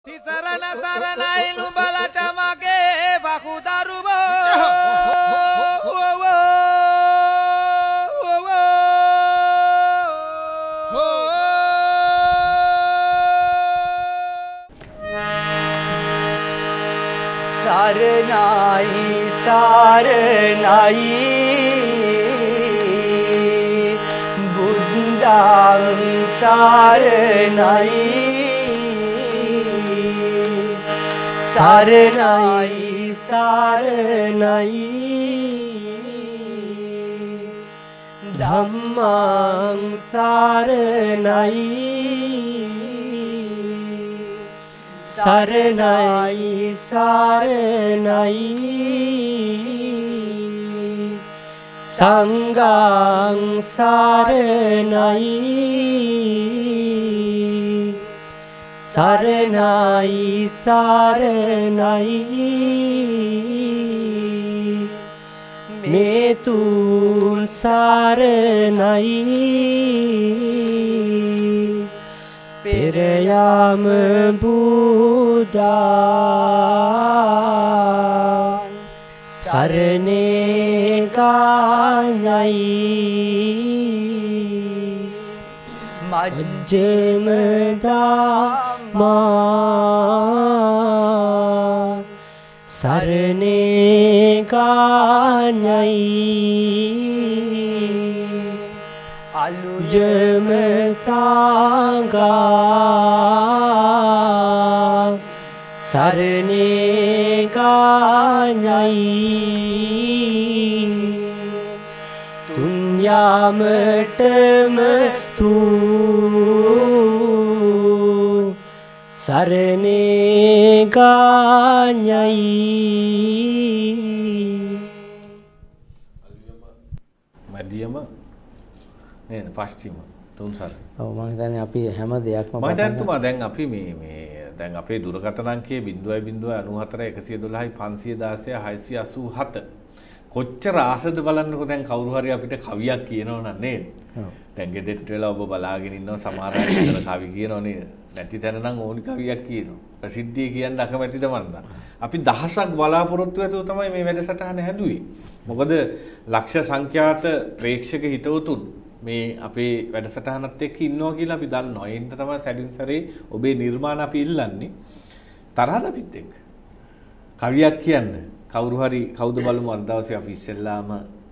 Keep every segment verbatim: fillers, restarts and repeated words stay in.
තිසරණ සරණයි නුඹලට මගේ වකුදරුවෝ සරණයි සරණයි බුද්ධං සරණයි සරණයි සරණයි ධම්මං සරණයි සරණයි සරණයි සංඝං සරණයි සරණයි සරණයි මේ තුන් සරණයි පෙර යාම බුදා සරණේ ගාඤයි මජ්ජිම ධම්මා සරණේ ගාඤයි අලුයම සංඝා සරණේ ගාඤයි තුන් යාමටම තු සරණේ ගාඤයි මැදියම නේද පස්චිම තුන්සර. ඔව් මම හිතන්නේ අපි හැම දෙයක්ම මම දැන් දැන් අපි මේ මේ දැන් අපේ දුරකථන අංකයේ zero point zero nine four one one one five one zero six eight eight කොච්චර ආසද බලන්නකො දැන් කවුරු හරි අපිට කවියක් කියනවනම් නේද? ඔව්. දැන් ගෙදරට වෙලා ඔබ බලාගෙන ඉන්නවා සමහර අය ඉතල කවි කියනව නේද? නැති තැන නම් ඕනි කවියක් කියනවා. ප්‍රසිද්ධිය කියන්න අකමැතිද මන්ද? අපි දහසක් බලාපොරොත්තු ඇතුව තමයි මේ වැඩසටහන හැදුවේ. මොකද ලක්ෂ සංඛ්‍යාත ප්‍රේක්ෂක හිතවතුන් මේ අපේ වැඩසටහනත් එක්ක ඉන්නවා කියලා අපි දන්නවා. ඒ හින්දා තමයි සැරින් සැරේ ඔබේ නිර්මාණ අපි ඉල්ලන්නේ. තරහද අපිත් එක්ක? කවියක් කියන්න. කවුරු හරි කවුද බලමු අද දවසේ අපි ඉස්සෙල්ලාම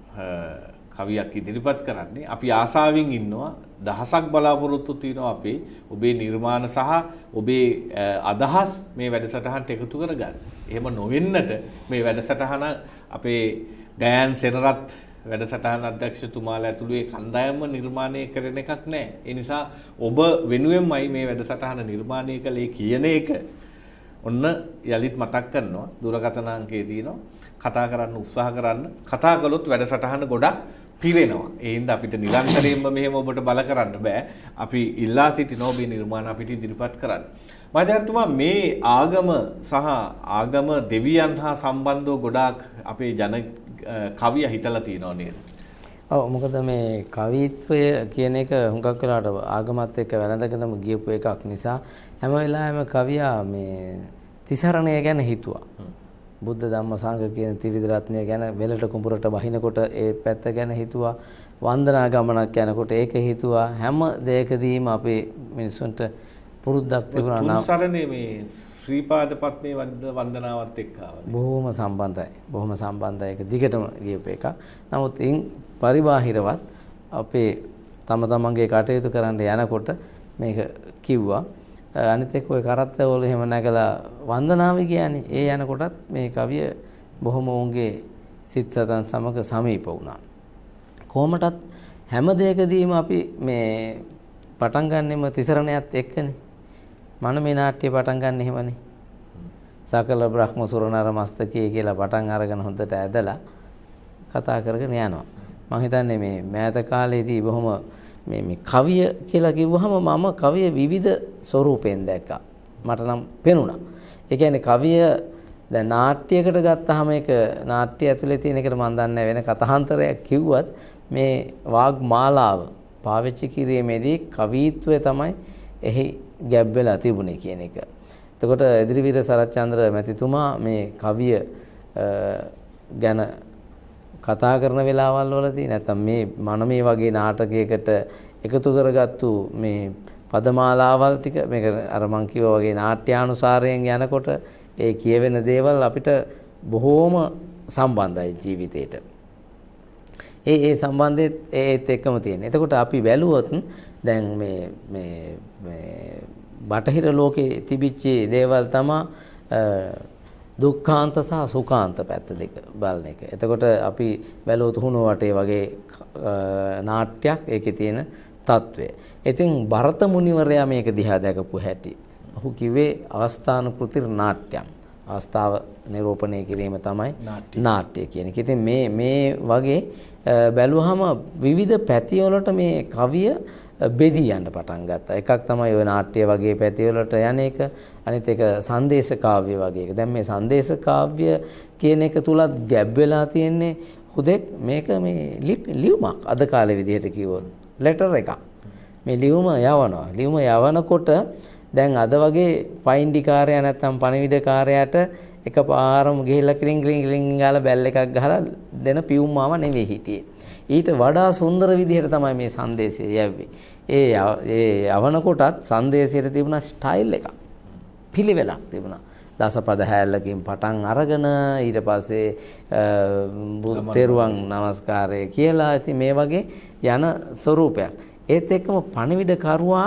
කවියක් ඉදිරිපත් කරන්නේ. අපි ආසාවෙන් ඉන්නවා දහසක් බලාපොරොත්තු තියෙනවා අපේ ඔබේ නිර්මාණ සහ ඔබේ අදහස් මේ වැඩසටහනට එකතු කරගන්න. එහෙම නොවෙන්නට මේ වැඩසටහන අපේ ගයන් සෙනරත් වැඩසටහන අධ්‍යක්ෂතුමාලා ඇතුළු ඒ කණ්ඩායම නිර්මාණය කරන එකක් නෑ. ඒ නිසා ඔබ වෙනුවෙන්මයි මේ වැඩසටහන නිර්මාණය කළේ කියන එක ඔන්න යලිත් මතක් කරනවා. දුරකථන අංකයේ තියෙනවා. කතා කරන්න උත්සාහ කරන්න. කතා කළොත් වැඩසටහන ගොඩක් පිරෙනවා. ඒ හින්දා අපිට නිරන්තරයෙන්ම මෙහෙම ඔබට බල කරන්න බෑ. අපි ඉල්ලා සිටින ඔබේ නිර්මාණ අපිට ඉදිරිපත් කරන්න. මහජනතුමා මේ ආගම සහ ආගම දෙවියන් හා සම්බන්ධව ගොඩාක් අපේ ජන කවිය හිතලා තියෙනවා නේද? ඔව් මොකද මේ කවිත්වය කියන එක හුඟක් වෙලාවට ආගමත් එක්ක වැළඳගෙනම ගියපු එකක් නිසා හැම වෙලාවෙම කවියා මේ තිසරණය ගැන හිතුවා. බුද්ධ ධම්ම සංඝ කියන ත්‍රිවිධ රත්නය ගැන වෙලට කුඹුරට වහිනකොට ඒ පැත්ත ගැන හිතුවා. වන්දනා ගමනක් යනකොට ඒක හිතුවා. හැම දෙයකදීම අපේ මිනිසුන්ට පුරුද්දක් තිබුණා නම් තුන්සරණේ මේ ශ්‍රීපාද පත්මේ වන්දනාවත් එක්ක ආවා. බොහොම සම්බන්ධයි. බොහොම සම්බන්ධයි. ඒක දිගටම ගියපු එකක්. නමුත් ඉන් පරිබාහිරවත් අපේ තම තමන්ගේ කටයුතු කරන්න යනකොට මේක කිව්වා. අනිත් එක්ක ඔය කරත්තවල එහෙම නැගලා වන්දනාව කියන්නේ ඒ යනකොටත් මේ කවිය බොහොම උන්ගේ සිත් සතන් සමග සමීප වුණා. කොහොමටත් හැම දෙයකදීම අපි මේ පටන් ගන්නෙම තිසරණයත් එක්කනේ. මනමේ නාට්‍ය පටන් ගන්න එහෙමනේ. සකල බ්‍රහ්ම සුර නර මස්තකයේ කියලා පටන් අරගෙන හොඳට ඇදලා කතා කරගෙන යනවා. මම හිතන්නේ මේ මෑත කාලේදී බොහොම මේ මේ කවිය කියලා කිව්වහම මම කවිය විවිධ ස්වරූපෙන් දැක්කා. මට නම් පෙනුණා. ඒ කියන්නේ කවිය දැන් නාට්‍යයකට ගත්තාම ඒක නාට්‍ය ඇතුලේ තියෙන එකට මම දන්නේ වෙන කතාන්තරයක් කිව්වත් මේ වාග් මාලාව පාවිච්චි කිරීමේදී කවීත්වය තමයි එහි ගැබ් වෙලා තිබුණේ කියන එක. එතකොට එදිරිවීර සරච්චන්ද්‍ර මැතිතුමා මේ කවිය ගැන කතා කරන වෙලාවල් වලදී නැත්නම් මේ මනමේ වගේ නාටකයකට එකතු කරගත්තු මේ පදමාලාවල් ටික මේක අර මං කිව්වා වගේ නාට්‍යානුසාරයෙන් යනකොට ඒ කියවෙන දේවල් අපිට බොහෝම සම්බන්ධයි ජීවිතේට. ඒ ඒ සම්බන්ධෙත් ඒත් එක්කම තියෙන. එතකොට අපි බැලුවොත් දැන් මේ මේ මේ බටහිර ලෝකේ තිබිච්ච දේවල් තමයි දුක්ඛාන්ත සහ සුඛාන්ත පැත්ත දෙක බලන එක. එතකොට අපි බැලුවොත් හුණු වටේ වගේ නාට්‍යයක් ඒකේ තියෙන తත්වය. ඉතින් භරත මුනිවරයා මේක දිහා දැකපු හැටි. ඔහු කිව්වේ අවස්ථානුකෘති නාට්‍යම්. අවස්ථාව නිරූපණය කිරීම තමයි නාට්‍ය කියන එක. ඉතින් මේ මේ වගේ බැලුවහම විවිධ පැති වලට මේ කවිය බෙදී යන්න පටන් ගත්තා. එකක් තමයි ওই නාට්‍ය වගේ පැති වලට යන එක. අනිත් එක සංදේශ කාව්‍ය වගේ එක. දැන් මේ සංදේශ කාව්‍ය කියන එක තුලත් ගැබ් වෙලා තියෙන්නේ හුදෙක් මේක මේ ලියුමක්. අද කාලේ විදිහට කිව්වොත් ලෙටර් එකක්. මේ ලියුම යවනවා. ලියුම යවනකොට දැන් අද වගේ පයින්ඩිකාරයා නැත්තම් පණිවිඩකාරයාට එකපාරම ගිහිල්ලා ක්ලින් ක්ලින් ක්ලින් ගාලා බැල් එකක් ගහලා දෙන පියුම් මාම නෙවෙයි හිටියේ. ඊට වඩා සුන්දර විදිහට තමයි මේ සංදේශය යැව්වේ. ඒ ඒ යවනකොටත් සංදේශයට තිබුණා ස්ටයිල් එකක්. පිළිවෙලක් තිබුණා. දසපද හැල්ලකින් පටන් අරගෙන ඊට පස්සේ බුත්තේරුවන් නමස්කාරය කියලා ඉතින් මේ වගේ යන ස්වරූපයක්. ඒත් එක්කම පණිවිඩකරුවා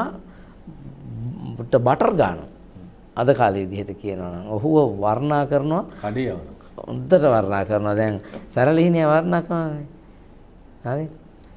බටර් ගන්න. අද කාලේ විදිහට කියනවා නම් ඔහුව වර්ණනා කරනවා කඩේ යවන. හොඳට වර්ණනා කරනවා. දැන් සරලිහිනිය වර්ණනා කරනවානේ. හරි.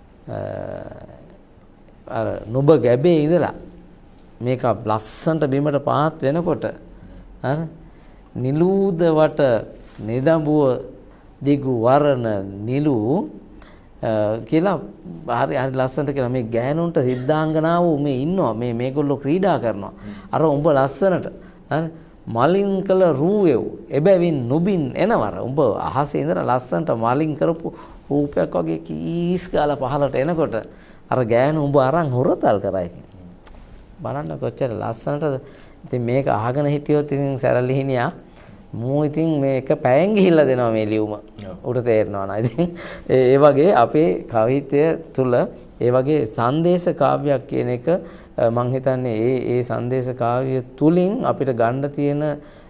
අර නුඹ ගැබේ ඉඳලා මේක ලස්සන්ට බිමට පාත් වෙනකොට අර නිලූද වට නිදඹුව දිගු වරණ නිලු කියලා හරි හරි ලස්සනට කියලා මේ ගෑනුන්ට සිද්ධාංගනාවෝ මේ ඉන්නවා මේ මේගොල්ලෝ ක්‍රීඩා කරනවා අර උඹ ලස්සනට හරි මලින් කළ රූවෙව් එබැවින් නුඹින් එනවර උඹ අහසේ ඉඳලා ලස්සනට මලින් කරපු රූපයක් වගේ කීස් ගාලා පහලට එනකොට අර ගෑනු උඹ අරන් හොරතල් කරයි බලන්න කොච්චර ලස්සනට ඉතින් මේක අහගෙන හිටියොත් ඉතින් සරලිහිනියා මූ ඉතින් මේක පැයෙන් ගිහිල්ලා දෙනවා මේ ලියුම. උඩ තේරෙනවා නේද? ඉතින් ඒ වගේ අපේ කවිත්වය තුල ඒ වගේ සංදේශ කාව්‍යයක් කියන එක මම හිතන්නේ ඒ ඒ සංදේශ කාව්‍ය තුලින් අපිට ගන්න තියෙන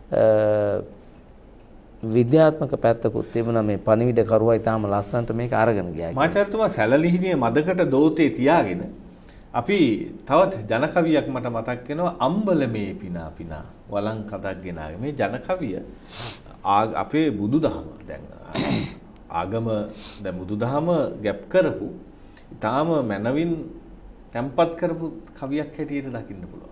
විද්‍යාත්මක පැත්තකුත් තිබුණා මේ පණිවිඩ කරුවා ඊටාම ලස්සනට මේක අරගෙන ගියා. මාචාර්යතුමා සැලලිහිණිය මදකට දෝතේ තියාගෙන අපි තවත් ජන කවියක් මට මතක් වෙනවා අම්බලමේ පිනා පිනා වලං කඩක් ගෙනාවේ මේ ජන කවිය අපේ බුදුදහම දැන් ආගම දැන් බුදුදහම ගැප් කරපු ඊටාම මනවින් තැම්පත් කරපු කවියක් හැටියට දකින්න පුළුවන්.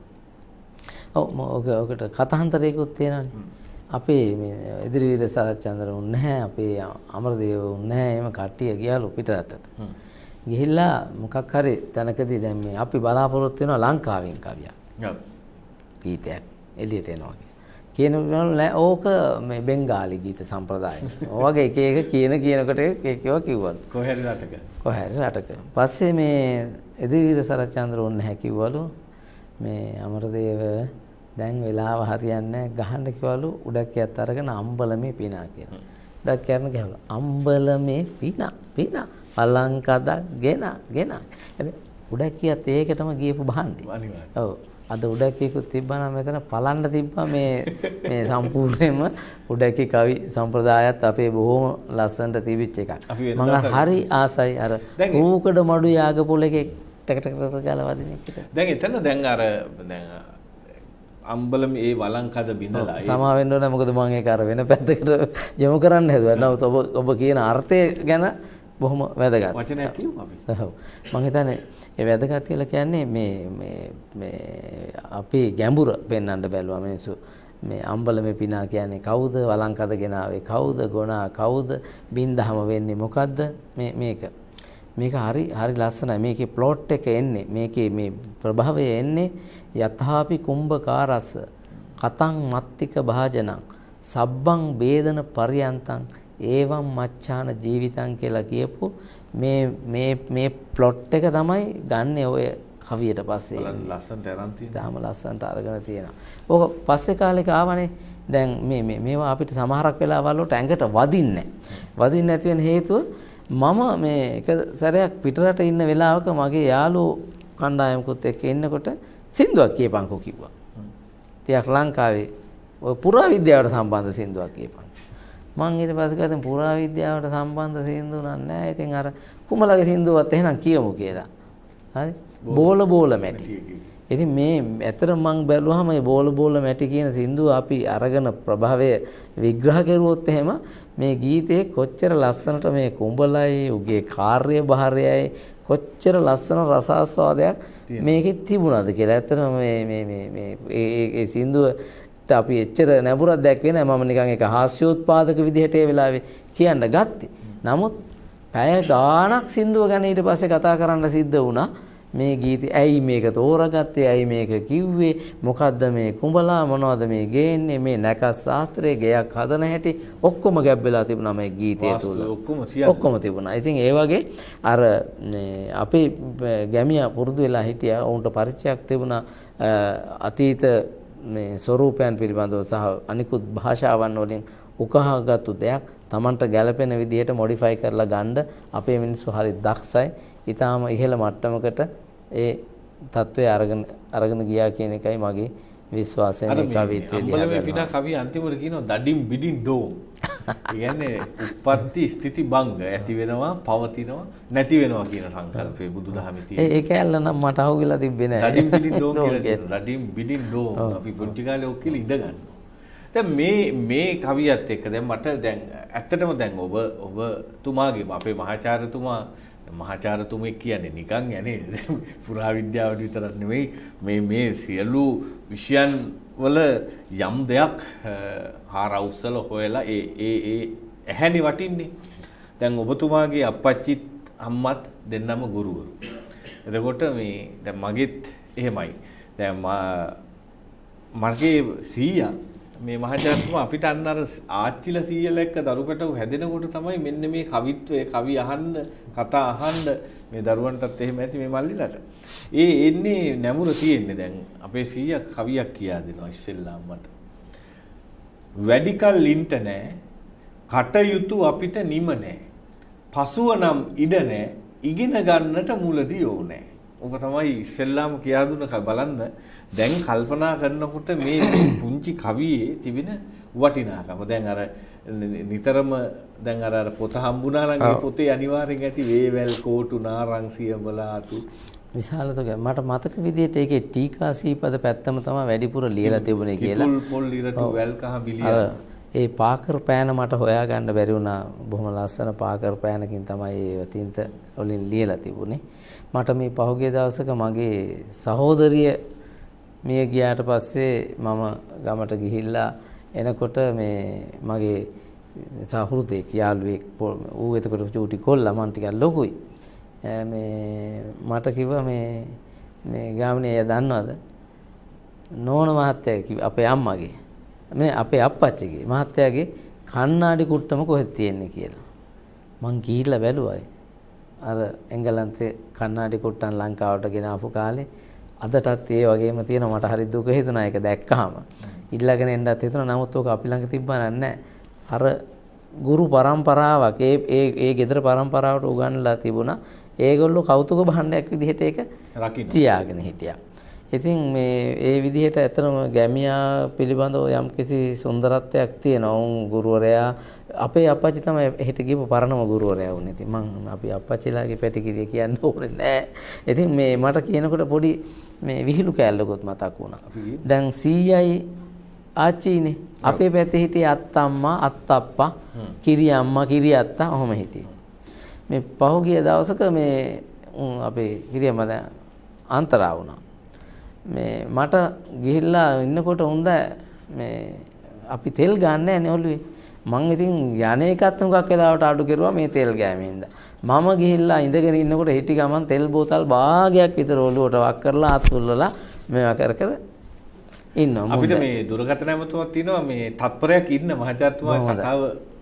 ඔව් ඔක ඔකට කතාන්තරයකුත් තියෙනවානේ. අපේ මේ එදිරිවීර සරච්චන්ද්‍ර උන් නැහැ අපේ අමරදේව උන් නැහැ එහෙම කට්ටිය ගියාලු පිටරටට. ගිහිල්ලා මොකක් හරි තැනකදී දැන් මේ අපි බලාපොරොත්තු වෙනවා ලංකාවෙන් කවියක්. ඔව්. ගීතයක් එළියට එනවා කියලා. කියන ඕක මේ බෙන්ගාලි ගීත සම්ප්‍රදාය. ඔය වගේ එක එක කියන කියනකොට ඒකව කිව්වලු. කොහේ හරි රටක. කොහේ හරි රටක. පස්සේ මේ එදිරිවීර සරච්චන්ද්‍ර උන් නැහැ කිව්වලු මේ අමරදේව දැන් වෙලාව හරියන්නේ ගහන්න කිව්වලු උඩක්කියත් අරගෙන අම්බලමේ පිනා කියලා. උඩක්කියන ගහවලු අම්බලමේ පිනා පිනා පලංකදක් ගෙන ගෙන. හැබැයි උඩක්කියත් ඒකටම ගියපු බහන්නේ. අනිවාර්යයෙන්. ඔව්. අද උඩක්කියකුත් තිබ්බා නම් මෙතන පලන්න තිබ්බා මේ මේ සම්පූර්ණයෙන්ම උඩක්කි කවි සම්ප්‍රදායත් අපේ බොහොම ලස්සනට තිබිච්ච එකක්. මම හරි ආසයි අර ඌකඩ මඩු යාග පොලේ ටක ටක ටක ගාලා වදින එකට. දැන් එතන දැන් අර දැන් අම්බලම ඒ වලංකඩ බිඳලා සමා වෙන්න ඕනේ මොකද මම ඒක අර වෙන පැත්තකට යොමු කරන්න හැදුවා. නමුත් ඔබ ඔබ කියන අර්ථය ගැන බොහොම වැදගත්. වචනයක් කියමු අපි. ඔව්. මම හිතන්නේ ඒ වැදගත් කියලා කියන්නේ මේ මේ මේ අපේ ගැඹුර පෙන්වන්න බැලුවා මිනිස්සු. මේ අම්බලමේ පිනා කියන්නේ කවුද? වලංකඩ ගෙනාවේ කවුද? ගොනා කවුද? බින්දහම වෙන්නේ මොකද්ද? මේ මේක. මේක හරි හරි ලස්සනයි. මේකේ ප්ලොට් එක එන්නේ. මේකේ මේ ප්‍රභවය එන්නේ යථාපි කුම්භකාරස්ස කතං මත්තික භාජනං සබ්බං වේදන පරියන්තං ඒවම් මච්ඡාන ජීවිතං කියලා කියපු මේ මේ මේ ප්ලොට් එක තමයි ගන්න ඔය කවියට පස්සේ ලස්සනට අරන් තියෙනවා. තාම ලස්සනට අරගෙන තියෙනවා. ඕක පස්සේ කාලෙක ආවනේ. දැන් මේ මේ මේවා අපිට සමහරක් වෙලාවල් වලට ඇඟට වදින්නේ නැහැ. වදින්නේ නැති වෙන හේතුව මම මේ එක සැරයක් පිටරට ඉන්න වෙලාවක මගේ යාළුවෝ කණ්ඩායමකුත් එක්ක ඉන්නකොට සින්දුවක් කියපන්කෝ කිව්වා. ටිකක් ලංකාවේ ඔය පුරාවිද්‍යාවට සම්බන්ධ සින්දුවක් කියපන්. මං ඊට පස්සේ ගත්තම පුරාවිද්‍යාවට සම්බන්ධ සින්දු නෑ. ඉතින් අර කුමලගේ සින්දුවත් එහෙනම් කියමු කියලා. හරි. බෝල බෝල මැටි. ඉතින් මේ ඇත්තට මං බැලුවාම මේ බෝල බෝල මැටි කියන සින්දුව අපි අරගෙන ප්‍රභවය විග්‍රහ කරුවොත් එහෙම මේ ගීතේ කොච්චර ලස්සනට මේ කුඹලයි උගේ කාර්යභාරයයි කොච්චර ලස්සන රසාස්වාදයක් මේකෙ තිබුණාද කියලා. ඇත්තටම මේ මේ මේ මේ ඒ ඒ සින්දුවට අපි එච්චර නැඹුරක් දැක්වේ නෑ. මම නිකන් ඒක හාස්‍යෝත්පාදක විදිහට ඒ වෙලාවේ කියන්න ගත්තේ. නමුත් පැය ගාණක් සින්දුව ගැන ඊට පස්සේ කතා කරන්න සිද්ධ වුණා. මේ ගීතය ඇයි මේක තෝරගත්තේ, ඇයි මේක කිව්වේ, මොකද්ද මේ කුඹලා, මොනවද මේ ගේන්නේ, මේ නැකත් ශාස්ත්‍රයේ ගයක් හදන හැටි ඔක්කොම ගැබ් වෙලා තිබුණා මේ ගීතය තුල. ඔක්කොම තිබුණා. ඉතින් ඒ වගේ අර අපේ ගැමියා පුරුදු වෙලා හිටියා. ඔවුන්ට පරිචයක් තිබුණා අතීත මේ ස්වරූපයන් පිළිබඳව සහ අනිකුත් භාෂාවන් වලින් උකහාගත්තු දෙයක් Tamanට ගැළපෙන විදිහට මොඩිෆයි කරලා ගන්න අපේ මිනිස්සු හරි දක්ෂයි. ඊටාම ඉහළ මට්ටමකට ඒ තත්ත්වය අරගෙන අරගෙන ගියා කියන එකයි මගේ විශ්වාසය. මේ කවිත්වයේ දිහා බලන්න. අම්බලමේ පිනා කවිය අන්තිමට කියනවා දඩින් බිඩින් ඩෝ. කියන්නේ උප්පත්ති ස්ථಿತಿ භංග ඇති වෙනවා, පවතිනවා, නැති වෙනවා කියන සංකල්පය බුදුදහමේ තියෙනවා. ඒක ඇල්ල නම් මට අහුවෙලා තිබ්බේ නෑ. දඩින් බිඩින් ඩෝ කියලා කියනවා. දඩින් බිඩින් ඩෝ. අපි පොඩි කාලේ ඔක් කියලා ඉඳ ගන්නවා. දැන් මේ මේ කවියත් එක්ක දැන් මට දැන් ඇත්තටම දැන් ඔබ ඔබතුමාගේ අපේ මහාචාර්යතුමා මහාචාර්යතුමෙක් කියන්නේ නිකන් යන්නේ පුරාවිද්‍යාවට විතරක් නෙවෙයි මේ මේ සියලු විෂයන් වල යම් දෙයක් හාරවුස්සල හොයලා ඒ ඒ ඒ ඇහැනි වටින්නේ. දැන් ඔබතුමාගේ අප්පච්චිත් අම්මත් දෙන්නම ගුරුවරු. එතකොට මේ දැන් මගෙත් එහෙමයි. දැන් මගේ සීයා මේ මහාචාර්යතුමා අපිට අන්න අර ආච්චිලා සීයලා එක්ක දරුකටව හැදෙනකොට තමයි මෙන්න මේ කවිත්වය කවි අහන්න කතා අහන්න මේ දරුවන්ටත් එහෙම ඇති මේ මල්ලිලට. ඒ එන්නේ නැමුර තියෙන්නේ. දැන් අපේ සීයා කවියක් කියා දෙනවා ඉස්සෙල්ලා මට. වැඩිකල් ඉන්ට නෑ කටයුතු අපිට නිම නෑ. පසුව නම් ඉඩ නෑ ඉගෙන ගන්නට මුලදී ඕනේ. ඔක තමයි ඉස්සෙල්ලාම කියා දුන්න බලන්න. දැන් කල්පනා කරනකොට මේ පුංචි කවියේ තිබෙන වටිනාකම දැන් අර නිතරම දැන් අර අර පොත හම්බුණා නම් ඒ පොතේ අනිවාර්යෙන් ඇති වේවැල් කෝටු නාරං සියඹලාතු විශාලතක මට මතක විදිහට ඒකේ ටීකා සීපද පැත්තම තමයි වැඩිපුර ලියලා තිබුණේ කියලා. කිතුල් පොල් ඉරටු වැල් කහ බිලිය. ඒ පාකර් පෑන මට හොයාගන්න බැරි වුණා. බොහොම ලස්සන පාකර් පෑනකින් තමයි ඒ තින්ත වලින් ලියලා තිබුණේ. මට මේ පහුගිය දවසක මගේ සහෝදරිය මිය ගියාට පස්සේ මම ගමට ගිහිල්ලා එනකොට මේ මගේ සහෘදෙක් යාළුවෙක් ඌ එතකොට චූටි කොල්ලා මං ටිකක් ලොකුයි. මේ මට කිව්වා මේ මේ ගාමිණී අය දන්නවද? නෝන මහත්තයා කිව්වා අපේ අම්මගේ. මේ අපේ අප්පච්චිගේ මහත්තයාගේ කණ්ණාඩි කුට්ටම කොහෙද තියෙන්නේ කියලා. මං ගිහිල්ලා බැලුවා. අර එංගලන්තේ කණ්ණාඩි කුට්ටන් ලංකාවට ගෙන ආපු කාලේ අදටත් ඒ වගේම තියෙනවා. මට හරි දුක හිතුණා ඒක දැක්කහම. ඉල්ලගෙන එන්නත් හිතුණා. නමුත් ඕක අපි ළඟ තිබ්බා නැහැ. අර ගුරු පරම්පරාවක් ඒ ඒ ඒ ගෙදර පරම්පරාවට උගන්වලා තිබුණා. ඒගොල්ලෝ කෞතුක භාණ්ඩයක් විදිහට ඒක රකින්න තියාගෙන හිටියා. ඉතින් මේ ඒ විදිහට ඇත්තම ගැමියා පිළිබඳව යම්කිසි සුන්දරත්වයක් තියෙනවා. උන් ගුරුවරයා අපේ අප්පච්චි තමයි එහෙට ගිහපු පරණම ගුරුවරයා වුණේ. ඉතින් මම අපි අප්පච්චිලාගේ පැටිකිරිය කියන්න ඕනේ නෑ. ඉතින් මේ මට කියනකොට පොඩි මේ විහිළු කෑල්ලකුත් මතක් වුණා. දැන් සීයයි ආච්චිනේ අපේ පැත්තේ හිටියේ අත්තම්මා අත්තප්පා කිරි අම්මා කිරි අත්තා ඔහොම හිටියේ. මේ පහුගිය දවසක මේ අපේ කිරියම්ම දැන් අන්තරා වුණා. මේ මට ගිහිල්ලා ඉන්නකොට හොඳ මේ අපි තෙල් ගන්න නැහැ ඔළුවේ. මං ඉතින් යන්නේ එකත් මොකක් වෙලාවට අඩු කෙරුවා මේ තෙල් ගෑමෙන්ද. මම ගිහිල්ලා ඉඳගෙන ඉන්නකොට හිටි ගමන් තෙල් බෝතල් භාගයක් විතර ඔළුවට වක් කරලා අත්ුල්ලලා මේවා කර කර ඉන්නවා. අපිට මේ දුරකථන ඇමතුමක් තියෙනවා මේ තත්පරයක් ඉන්න මහාචාර්යතුමා කතාව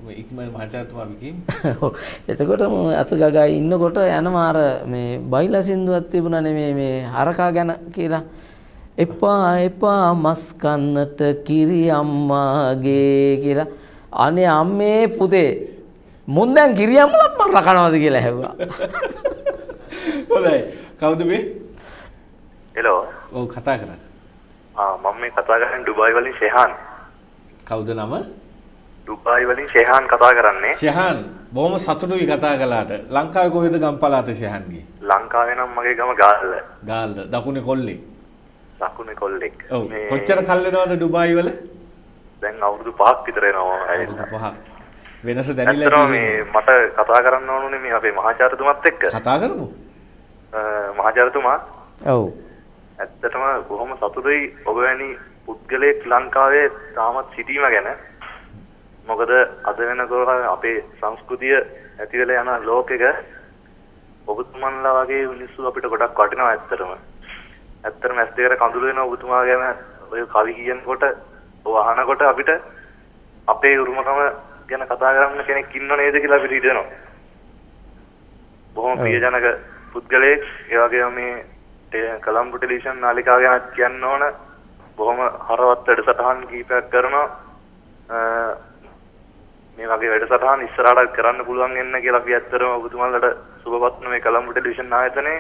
මේ ඉක්මන මහාචාර්යතුමා විකින්. ඔව්. එතකොට මම අත ගගා ඉන්නකොට යනවා අර මේ බයිලා සින්දුවක් තිබුණානේ මේ මේ හරකා ගැන කියලා. එපා එපා මස් කන්නට කිරි අම්මාගේ කියලා. අනේ අම්මේ පුතේ මුන් දැන් කිරි අම්මලත් මම රකනවාද කියලා ඇහුවා. හොඳයි. කවුද මේ? හෙලෝ. ඔව් කතා කරන්නේ. ආ මම මේ කතා කරන්නේ ඩුබායි වලින් ෂෙහාන්. කවුද නම? ඩුබායි වලින් ෂෙහාන් කතා කරන්නේ. ෂෙහාන් බොහොම සතුටුයි කතා කළාට. ලංකාවේ කොහෙද ගම්පලාත ෂෙහාන්ගේ? ලංකාවේ නම් මගේ ගම ගාල්ල. ගාල්ල දකුණේ කොල්ලේ. දකුණේ කොල්ලෙක්. ඔව්. කොච්චර කල් වෙනවද ඩුබායි වල? දැන් අවුරුදු පහක් විතර වෙනවා අවුරුදු පහක්. වෙනස දැනිලා තියෙනවා. මේ මට කතා කරන්න ඕනුනේ මේ අපේ මහාචාර්යතුමත් එක්ක. කතා කරමු. මහාචාර්යතුමා. ඔව්. ඇත්තටම බොහොම සතුටුයි ඔබ වැනි පුද්ගලයෙක් ලංකාවේ තාමත් සිටීම ගැන. මොකද අද වෙනකොට අපේ සංස්කෘතිය ඇති වෙලා යන ලෝකෙක ඔබතුමන්ලා වගේ මිනිස්සු අපිට ගොඩක් වටිනවා ඇත්තටම. ඇත්තටම ඇස් දෙකට කඳුළු වෙන ඔබතුමා ගැන ඔය කවි කියනකොට ඔය අහනකොට අපිට අපේ උරුමකම ගැන කතා කරන්න කෙනෙක් ඉන්නව නේද කියලා අපිට හිතෙනවා. බොහොම ප්‍රියජනක පුද්ගලයෙක්. ඒ වගේම මේ කොළඹ ටෙලිවිෂන් නාලිකාව ගැන කියන්න ඕන බොහොම හරවත් වැඩසටහන් කීපයක් කරනවා. මේ වගේ වැඩසටහන් ඉස්සරහට කරන්න පුළුවන් වෙන්න කියලා අපි ඇත්තටම ඔබතුමාලට සුබපත්න මේ කොළඹ ටෙලිවිෂන් ආයතනයේ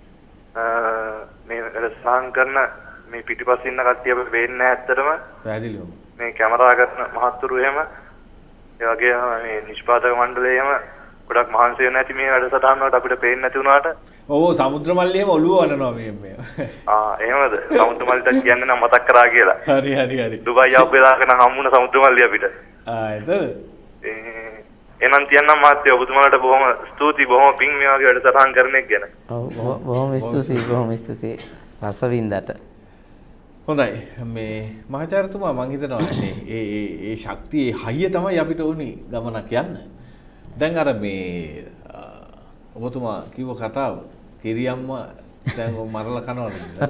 මේ වැඩසටහන් කරන මේ පිටිපස්සේ ඉන්න කට්ටිය අපිට පේන්නේ නැහැ ඇත්තටම. පැහැදිලිවම. මේ කැමරා කරන මහත්තුරු එහෙම ඒ වගේම මේ නිෂ්පාදක මණ්ඩලය එහෙම ගොඩක් මහන්සි වෙන ඇති මේ වැඩසටහන් වලට අපිට පේන්නේ නැති වුණාට. ඔව් සමුද්‍ර මල්ලි එහෙම ඔළුව වනනවා මේ මේ. ආ එහෙමද? සමුද්‍ර මල්ලිට කියන්නේ නම් මතක් කරා කියලා. හරි හරි හරි. දුබයි ආපු වෙලාවක නම් හම්බුන සමුද්‍ර මල්ලි අපිට. ආ එතද? එහෙනම් තියන්නම් මාත්‍ය ඔබතුමාලට බොහොම ස්තුතියි බොහොම පිං මේ වගේ වැඩසටහන් කරන එක ගැන. ඔව් බොහොම ස්තුතියි බොහොම ස්තුතියි රසවින්දට. හොඳයි මේ මහාචාර්යතුමා මම හිතනවා මේ ඒ ඒ ඒ ශක්තිය හයිය තමයි අපිට ඕනි ගමනක් යන්න. දැන් අර මේ ඔබතුමා කිව්ව කතාව කිරියම්මා දැන් මරලා කනවනේ.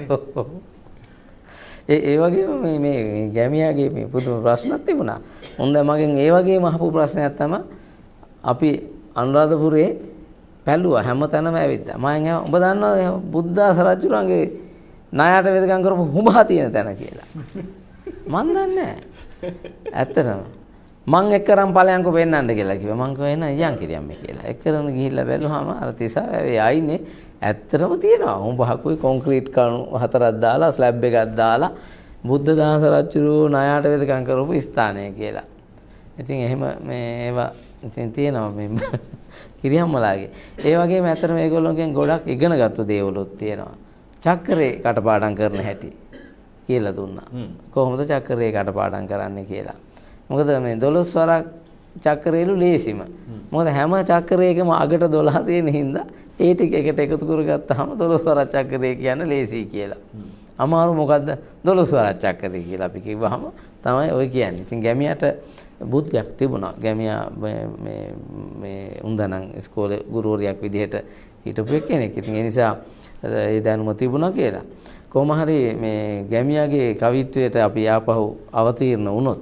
ඒ ඒ වගේම මේ මේ ගැමියාගේ මේ පුදුම ප්‍රශ්නක් තිබුණා. උන් දැන් මගෙන් ඒ වගේම අහපු ප්‍රශ්නයක් තමයි අපි අනුරාධපුරේ පැලුවා හැමතැනම ඇවිත්තා. මම ඇහුවා ඔබ දන්නවද බුද්ධාස රජුරන්ගේ ණයට වේදකම් කරපු හුඹා තියෙන තැන කියලා. මන් දන්නේ නැහැ. ඇත්තටම මං එක්කරම් ඵලයන්කෝ වෙන්නන්න කියලා කිව්වා. මං කිව්වා එන යන් කිරියම්මේ කියලා. එක්කරම ගිහිල්ලා බැලුවාම අර තිසාවේ ආයිනේ ඇත්තටම තියෙනවා. හුඹහකුයි කොන්ක්‍රීට් කණු හතරක් දාලා ස්ලැබ් එකක් දාලා බුද්ධ දාස රජුරෝ ණයට වේදකම් කරපු ස්ථානය කියලා. ඉතින් එහෙම මේ ඒවා ඉතින් තියෙනවා මේ කිරියම්මලාගේ. ඒ වගේම ඇත්තට මේගොල්ලෝගෙන් ගොඩක් ඉගෙනගත්තු දේවලුත් තියෙනවා. චක්‍රේ කටපාඩම් කරන හැටි කියලා දුන්නා. කොහොමද චක්‍රේ කටපාඩම් කරන්නේ කියලා. මොකද මේ දොළොස් වරක් චක්‍රේලු ලේසිම. මොකද හැම චක්‍රයකම අගට දොළහ තියෙන හින්දා ඒ ටික එකට එකතු කරගත්තාම දොළොස් වරක් චක්‍රේ කියන්නේ ලේසි කියලා. අමාරු මොකද්ද? දොළොස් වරක් චක්‍රේ කියලා අපි කිව්වහම තමයි ඔය කියන්නේ. ඉතින් ගැමියාට බුද්ධියක් තිබුණා. ගැමියා මේ මේ උන්දනම් ඉස්කෝලේ ගුරුවරියක් විදිහට හිටපු කෙනෙක්. ඉතින් ඒ නිසා ඒ දැනුම තිබුණා කියලා. කොහොම හරි මේ ගැමියාගේ කවිත්වයට අපි ආපහු අවතීර්ණ වුණොත්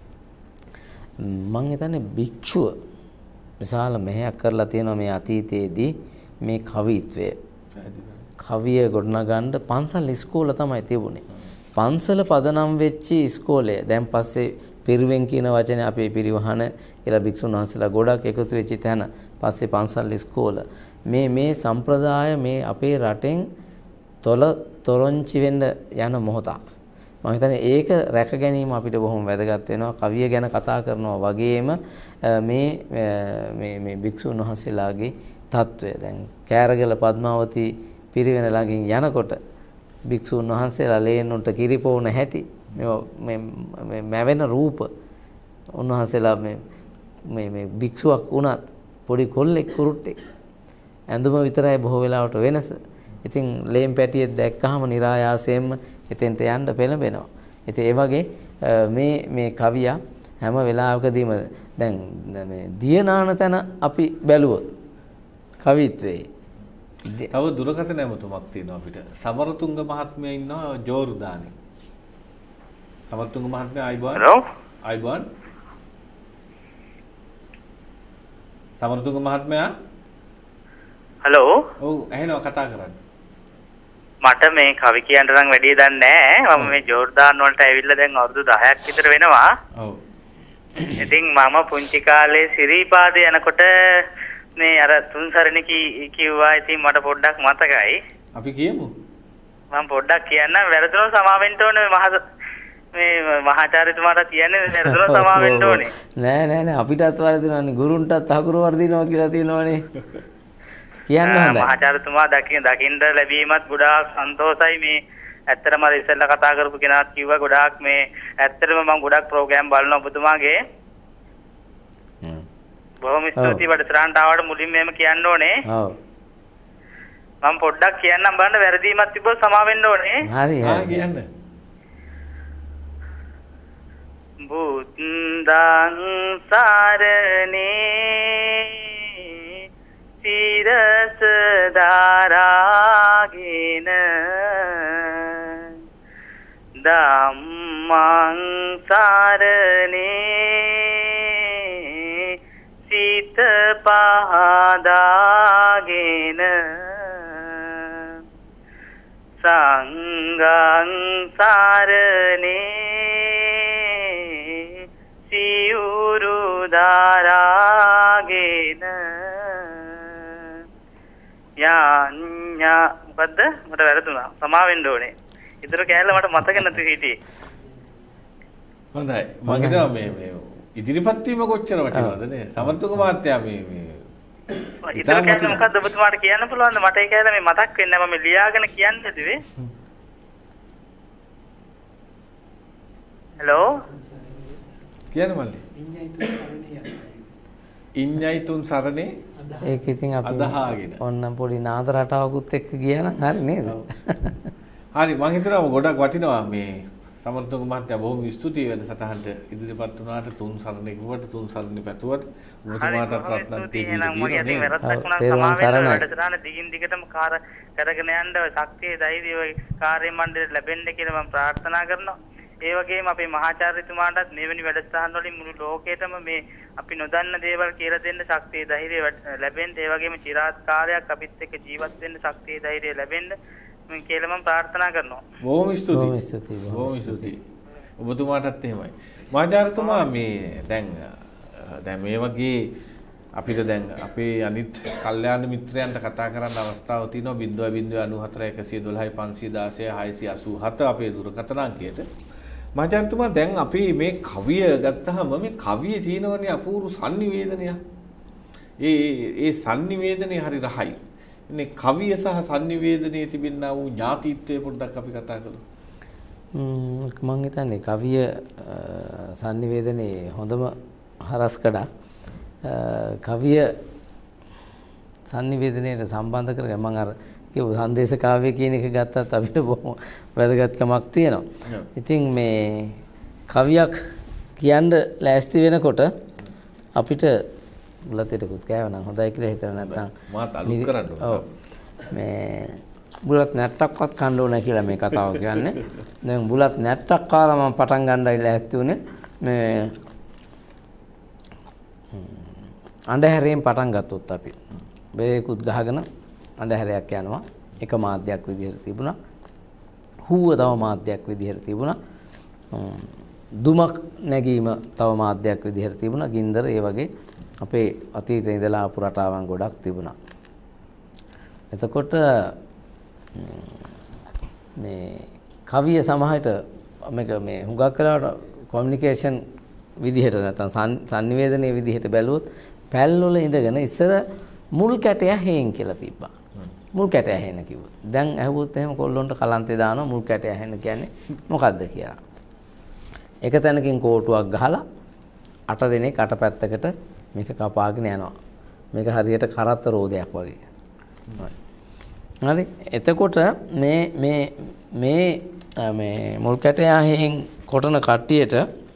මම හිතන්නේ භික්ෂුව විශාල මෙහෙයක් කරලා තියෙනවා මේ අතීතයේදී මේ කවිත්වය. කවිය ගොඩනගන්න පන්සල් ඉස්කෝල තමයි තිබුණේ. පන්සල පදනම් වෙච්ච ඉස්කෝලේ දැන් පස්සේ පිරිවෙන් කියන වචනේ අපේ පිරිවහන කියලා භික්ෂුන් වහන්සේලා ගොඩක් එකතු වෙච්ච තැන පස්සේ පන්සල් ඉස්කෝල මේ මේ සම්ප්‍රදාය මේ අපේ රටෙන් තොල තොරොංචි වෙන්න යන මොහොතක්. මම හිතන්නේ ඒක රැක ගැනීම අපිට බොහොම වැදගත් වෙනවා. කවිය ගැන කතා කරනවා වගේම මේ මේ මේ භික්ෂුන් වහන්සේලාගේ తත්වය දැන් කෑරගල පద్මාවතී පිරිවෙන ළඟින් යනකොට භික්ෂුන් වහන්සේලා ලේනුන්ට කිරිපෝන හැටි මේ මේ මැවෙන රූප උන්වහන්සේලා මේ මේ මේ භික්ෂුවක් වුණත් පොඩි කොල්ලෙක් කුරුට්ටෙක් ඇඳුම විතරයි බොහෝ වෙලාවට වෙනස. ඉතින් ලේම් පැටියෙක් දැක්කහම નિરાයාසයෙන්ම එතෙන්ට යන්න පෙළඹෙනවා. ඉතින් ඒ වගේ මේ මේ කවියා හැම වෙලාවකදීම දැන් මේ දියනාන තැන අපි බැලුවොත් කවිත්වයේ තව දුරකථන නැමතුමක් තියෙනවා අපිට. සමරතුංග මහත්මයා ඉන්නවා ජෝර්දානේ. සමරතුංග මහත්මයා ආයිබෝන්. හලෝ. ආයිබෝන්. සමරතුංග මහත්මයා හලෝ. ඔව් ඇහෙනවා කතා කරන්න. මට මේ කවි කියන්න නම් වැඩි දන්නේ නැහැ. මම මේ ජෝර්දාන් වලට ඇවිල්ලා දැන් අවුරුදු දහයක් විතර වෙනවා. ඔව්. ඉතින් මම පුංචි කාලේ සිරිපාදේ යනකොට මේ අර තුන්සරණ කිව්වා. ඉතින් මට පොඩ්ඩක් මතකයි. අපි කියමු. මම පොඩ්ඩක් කියන්නම්. වැරදුනොත් සමාවෙන්න ඕනේ මහ මේ මහාචාර්යතුමාට කියන්නේ වැරදුනොත් සමාවෙන්න ඕනේ. නෑ නෑ නෑ අපිටත් වරදිනවනේ ගුරුන්ටත් අකුරු වරදිනවා කියලා තියෙනවනේ. කියන්න හොඳයි. මහාචාර්යතුමා දකින්න දකින්න ලැබීමත් ගොඩාක් සන්තෝෂයි. මේ ඇත්තටම අර ඉස්සෙල්ලා කතා කරපු කෙනාත් කිව්වා ගොඩාක් මේ ඇත්තටම මම ගොඩාක් ප්‍රෝග්‍රෑම් බලනවා ඔබතුමාගේ. හ්ම්. බොහොම ස්තුතියි වැඩසටහනට ආවට මුලින්ම එහෙම කියන්න ඕනේ. ඔව්. මම පොඩ්ඩක් කියන්නම් බලන්න වැරදීමක් තිබ්බොත් සමා වෙන්න ඕනේ. හරි ආ හරි. කියන්න. බුද්ධං සරණේ සිරස දාරාගෙන ධම්මං සරණේ සිත පහදාගෙන සංඝං සරණේ සිවුරු දාරාගෙන යාඤ්ඤා මොකද්ද මට වැරදුනා සමා වෙන්න ඕනේ. ඊතර කෑල්ල මට මතක නැති හිටියේ. හොඳයි. මම හිතනවා මේ මේ ඉදිරිපත් වීම කොච්චර වටිනවද නේ? සමන්තුක මහත්තයා මේ මේ ඊතර කෑල්ල මොකද්ද ඔබතුමාට කියන්න පුළුවන්ද? මට ඒ කෑල්ල මේ මතක් වෙන්නේ නැහැ. මම ලියාගෙන කියන්න හිතුවේ. හෙලෝ කියන්න මල්ලි. ඉඤ්ඤයි තුන් සරණේ ඒක ඉතින් අපි අදහාගෙන ඔන්න පොඩි නාද රටාවකුත් එක්ක ගියා නම් හරි නේද? හරි මම හිතනවා ගොඩක් වටිනවා මේ සමන්තුක මහත්තයා බොහොම ස්තුතියි වැඩසටහනට ඉදිරිපත් වුණාට තුන් සරණේ කිව්වට තුන් සරණේ පැතුවට ඔබතුමාටත් රත්නත් දෙවියන්ට තේරුවන් සරණයි. වැඩසටහන දිගින් දිගටම කාර්ය කරගෙන යන්න ශක්තිය ධෛර්යය කාර්ය මණ්ඩලයට ලැබෙන්න කියලා මම ප්‍රාර්ථනා කරනවා. ඒ වගේම අපේ මහාචාර්යතුමාටත් මෙවැනි වැඩසටහන් වලින් මුළු ලෝකෙටම මේ අපි නොදන්න දේවල් කියලා දෙන්න ශක්තිය ධෛර්යය ලැබෙන්න, ඒ වගේම চিරාත් කාලයක් අපිත් එක්ක ජීවත් වෙන්න ශක්තිය ධෛර්යය ලැබෙන්න මම කියලා මම ප්‍රාර්ථනා කරනවා. බොහොම ස්තුතියි. බොහොම ස්තුතියි. බොහොම ස්තුතියි. ඔබතුමාටත් එහෙමයි. මහාචාර්යතුමා මේ දැන් දැන් මේ වගේ අපිට දැන් අපේ අනිත් කල්යාණ මිත්‍රයන්ට කතා කරන්න අවස්ථාවක් තියෙනවා zero point zero nine four one one one five five one six eight eight අපේ දුරකථන අංකයට. මහාචාර්යතුමා දැන් අපි මේ කවිය ගත්තාම මේ කවියේ තියෙනවනේ අපූර්ව sannivedanaya. ඒ ඒ sannivedanaya හරි රහයි. මේ කවිය සහ sannivedanaya තිබෙනා වූ ඥාතිත්වය පොඩ්ඩක් අපි කතා කරමු. ම්ම් මම හිතන්නේ කවිය sannivedanaya හොඳම හරස්කඩක්. කවිය sannivedanayට සම්බන්ධ කරගෙන මම අර කියපු සංදේශ කාව්‍ය කියන එක ගත්තත් අපිට බොහොම වැදගත්කමක් තියෙනවා. ඉතින් මේ කවියක් කියන්න ලෑස්ති වෙනකොට අපිට බුලතේටකුත් කෑවනම් හොඳයි කියලා හිතලා නැත්නම් මාත් අලුත් කරන්න ඕන. ඔව්. මේ බුලත් නැට්ටක්වත් කන්න ඕන කියලා මේ කතාව කියන්නේ. දැන් බුලත් නැට්ටක් කාලා මම පටන් ගන්නයි ලෑස්ති උනේ. මේ අඬහැරයෙන් පටන් ගත්තොත් අපි බෙරේකුත් ගහගෙන අඬහැරයක් යනවා. එක මාධ්‍යයක් විදිහට තිබුණා. හුව තව මාධ්‍යයක් විදිහට තිබුණා. දුමක් නැගීම තව මාධ්‍යයක් විදිහට තිබුණා. ගින්දර ඒ වගේ අපේ අතීතේ ඉඳලා ආපු රටාවන් ගොඩක් තිබුණා. එතකොට මේ කවිය සමහරට මේක මේ හුඟක් වෙලාවට කොමියුනිකේෂන් විදිහට නැත්නම් sannivedanaya විදිහට බැලුවොත් පැල් වල ඉඳගෙන ඉස්සර මුල් කැටය හේන් කියලා තිබ්බා. මුල් කැටය හේන කිව්වා. දැන් ඇහුවොත් එහෙම කොල්ලොන්ට කලන්තේ දානවා මුල් කැටය හේන කියන්නේ මොකද්ද කියලා. එක තැනකින් කෝටුවක් ගහලා අට දෙනෙක් අට පැත්තකට මේක කපාගෙන යනවා. මේක හරියට කරත්ත රෝදයක් වගේ. හරි. එතකොට මේ මේ මේ මේ මුල් කැටය හේන් කොටන කට්ටියට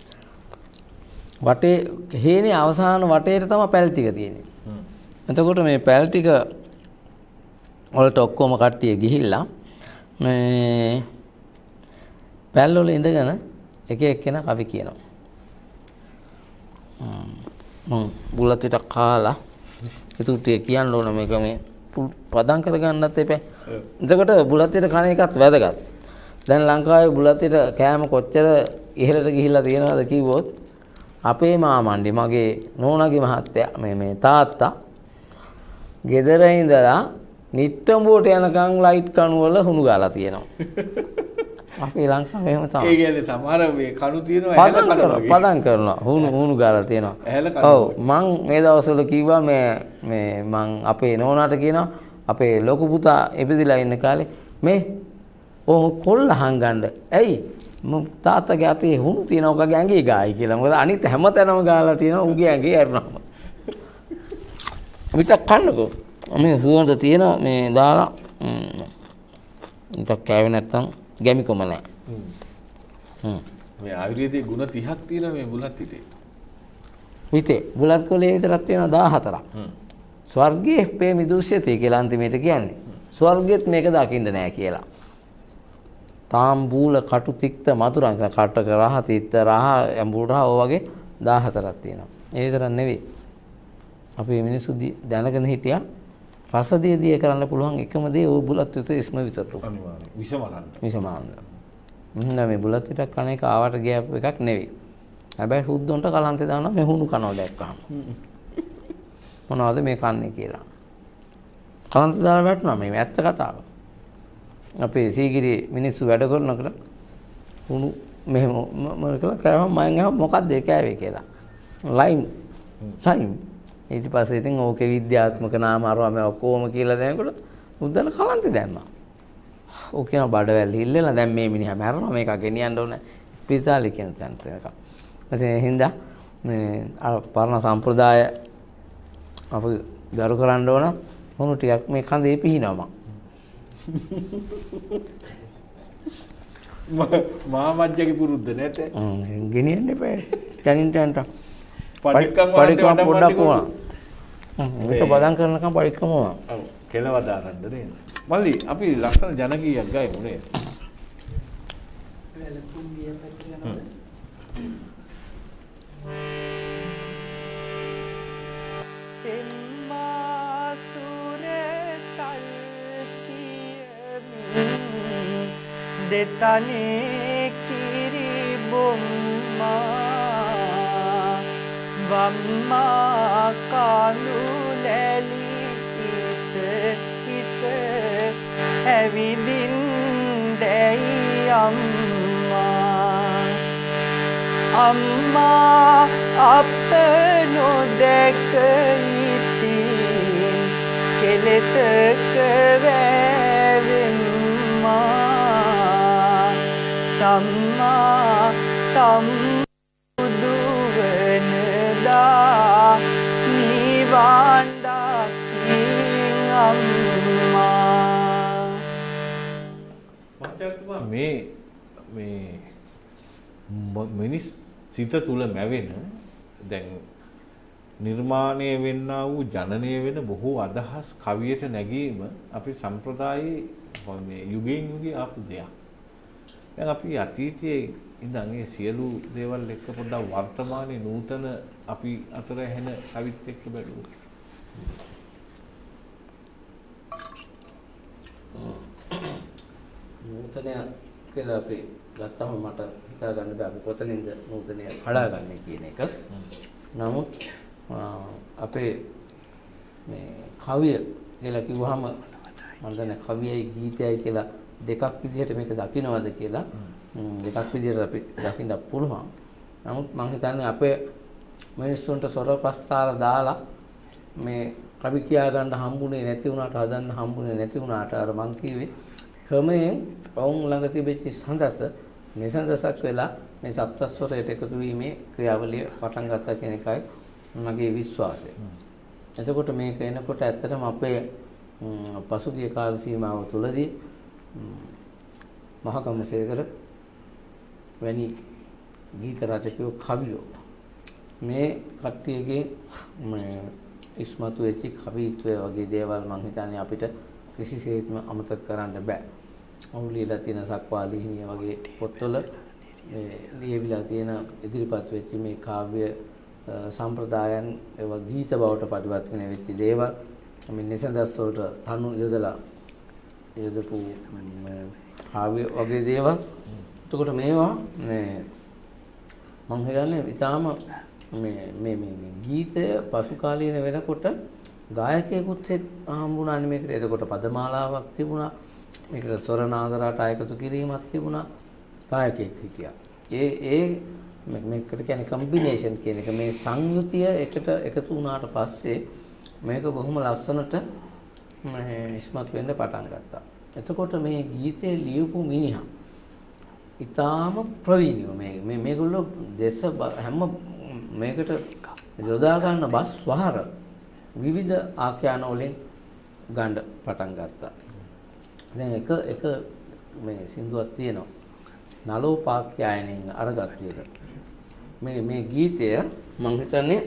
වටේ හේනේ අවසාන වටේට තමයි පැල් ටික තියෙන්නේ. එතකොට මේ පැල් ටික වලට ඔක්කොම කට්ටිය ගිහිල්ලා මේ පැල් වල ඉඳගෙන එක එක්කෙනා කවි කියනවා. මම බුලත් ටික කාලා ඒක ටික කියන්න ඕන මේක මේ පදම් කරගන්නත් එපා. එතකොට බුලත්තිට කණ එකත් වැදගත්. දැන් ලංකාවේ බුලත්තිට කෑම කොච්චර ඉහළට ගිහිල්ලා තියෙනවද කිව්වොත් අපේ මාමණ්ඩි මගේ නෝනාගේ මහත්තයා මේ මේ තාත්තා ගෙදර ඉඳලා නිට්ටඹුවට යනකම් ලයිට් කණු වල හුණු ගාලා තියෙනවා. අපේ ලංකාවේ එහෙම තමයි. ඒ කියන්නේ සමහර මේ කණු තියෙනවා ඇහැල කනවා. පදම් කරනවා. හුණු හුණු ගාලා තියෙනවා. ඇහැල කනවා. ඔව් මං මේ දවස්වල කිව්වා මේ මේ මං අපේ නෝනාට කියනවා අපේ ලොකු පුතා ඉපදිලා ඉන්න කාලේ මේ ඕ කොල්ල හංගන්න. ඇයි? මම තාත්තගේ අතේ හුණු තියෙනවා ඔකගේ ඇඟේ ගායි කියලා. මොකද අනිත් හැමතැනම ගාලා තියෙනවා උගේ ඇඟේ ඇරුණාම. මිටක් කන්නකෝ. මේ හුවඳ තියෙනවා මේ දාලා මිටක් කෑවේ නැත්තම් ගැමිකම නැහැ. හ්ම්. මේ ආයුර්වේදයේ ගුණ තිහක් තියෙනවා මේ බුලත් හිතේ. හිතේ බුලත් කොලේ විතරක් තියෙනවා දාහතරක්. හ්ම්. ස්වර්ගයේ පේ මිදුෂ්‍යති කියලා අන්තිමේට කියන්නේ. ස්වර්ගෙත් මේක දකින්න නෑ කියලා. තාම්බූල කටු තික්ත මధుරං කටක රහ තිත්ත රහ ඇඹුල් රහ ඔය වගේ දාහතරක් තියෙනවා. ඒ විතරක් නෙවෙයි. අපේ මිනිස්සු දැනගෙන හිටියා රසදිය දිය කරන්න පුළුවන් එකම දේ ওই බුලත් විතර ඉස්ම විතරලු. අනිවාර්යයෙන්. විෂමරන්න. විෂමරන්න. මම මේ බුලත් විතරක් කන එක ආවට ගියපු එකක් නෙවෙයි. හැබැයි සුද්දොන්ට කලන්තේ දානවා මේ හුණු කනවා දැක්කම. මොනවද මේ කන්නේ කියලා. කලන්තේ දාලා වැටුණා මේ ඇත්ත කතාව. අපේ සීගිරි මිනිස්සු වැඩ කරනකොට හුණු මෙහෙම මම කියලා කෑවම මම අහුව මොකක්ද ඒ කෑවේ කියලා. ලයිම් සයිම් ඊට පස්සේ ඉතින් ඕකේ විද්‍යාත්මක නාම අරවා මේ ඔක්කොම කියලා දෙනකොට උද්දල කලන්තේ දැම්මා. ඕක කියන බඩවැල් ඉල්ලලා දැන් මේ මිනිහා මැරෙනවා මේක ගෙනියන්න ඕන ස්පිතාලේ කියන තැනට එක. ඊපස්සේ හින්දා මේ අර පරණ සම්ප්‍රදාය අපි ගරු කරන්න ඕන හුණු ටිකක් මේ කඳේ පිහිනවා මම. මාමජ්ජගේ පුරුද්ද නැට. හ්ම් ගෙනියන්න එපා. තනින් තනට. පඩික්කම් පඩික්කම් පොඩ්ඩක් වුණා. හ්ම් මේක බදම් කරනකම් පඩික්කම වුණා. ඔව් කෙලවදාරන්න නේද? මල්ලි අපි ලස්සන ජනගීයක් ගයමු නේද? දෙතනේ කිරි බොම්මා වම්මා කඳු ලැලි ඉස ඉස ඇවිදින් දැයි අම්මා අම්මා අප නොදැක ඉතින් කෙලෙසක වැවෙම්මා සම්මා සම්බුදු වෙනදා නිවන් දකින් අම්මා. මහත්තයා මේ මේ මිනිස් සිත තුල මැවෙන දැන් නිර්මාණය වෙන්නා වූ ජනනය වෙන බොහෝ අදහස් කවියට නැගීම අපි සම්ප්‍රදායේ මේ යුගයෙන් යුගය ආපු දෙයක්. දැන් අපි අතීතයේ ඉඳන් ඒ සියලු දේවල් එක්ක පොඩ්ඩක් වර්තමානයේ නූතන අපි අතර හැන කවිත් එක්ක බැලුවා. නූතනය කියලා අපි ගත්තම මට හිතා ගන්න බෑ අපි කොතනින්ද නූතනය හදාගන්නේ කියන එක. නමුත් අපේ මේ කවිය කියලා කිව්වහම මම දන්නේ කවියයි ගීතයයි කියලා දෙකක් විදිහට මේක දකින්නවද කියලා දෙකක් විදිහට අපි දකින්න පුළුවන්. නමුත් මම හිතන්නේ අපේ මිනිස්සුන්ට සොර ප්‍රස්තාර දාලා මේ කවි කියා ගන්න හම්බුනේ නැති වුණාට හදන්න හම්බුනේ නැති වුණාට අර මං කිව්වේ ක්‍රමයෙන් වුන් ළඟ තිබෙච්ච සඳස නිසඳසක් වෙලා මේ සප්තස්වරයට එකතු වීමේ ක්‍රියාවලිය පටන් ගත්තා කියන එකයි මගේ විශ්වාසය. එතකොට මේක එනකොට ඇත්තටම අපේ පසුගිය කාල සීමාව තුළදී මහකමසේකර වැනි ගීත රචකයෝ කවියෝ මේ කට්ටියගේ මේ ඉස්මතු වෙච්ච කවිත්වය වගේ දේවල් මම හිතන්නේ අපිට කිසිසේත්ම අමතක කරන්න බෑ. අවුලියලා තියෙන සක්වාලි හිමිය වගේ පොත්වල මේ ලියවිලා තියෙන ඉදිරිපත් වෙච්ච මේ කාව්‍ය සම්ප්‍රදායන් ඒවා ගීත බවට පරිවර්තනය වෙච්ච දේවල් මේ නිසඳස් වලට තනු යොදලා යොදපු ආවේ වගේ දේවල්. එතකොට මේවා මේ මම හිතන්නේ ඊටාම මේ මේ මේ ගීතය පසු කාලීන වෙනකොට ගායකයෙකුත් හම්බුණානේ මේකට. එතකොට පදමාලාවක් තිබුණා. මේකට ස්වර නාදරාට එකතු කිරීමක් තිබුණා. ගායකයෙක් හිටියා. ඒ ඒ මේකට කියන්නේ කම්බිනේෂන් කියන එක මේ සංයුතිය එකට එකතු වුණාට පස්සේ මේක බොහොම ලස්සනට ඉස්මතු වෙන්න පටන් ගත්තා. එතකොට මේ ගීතේ ලියපු මිනිහා ඊටාම ප්‍රවීණව මේ මේ මේගොල්ලෝ දේශ හැම මේකට යොදා ගන්න බස් වහර විවිධ ආඛ්‍යාන වලින් ගන්න පටන් ගත්තා. දැන් එක එක මේ සින්දුවක් තියෙනවා. නලෝපාඛ්‍යායනෙන් අරගත්තු එක. මේ මේ ගීතය මම හිතන්නේ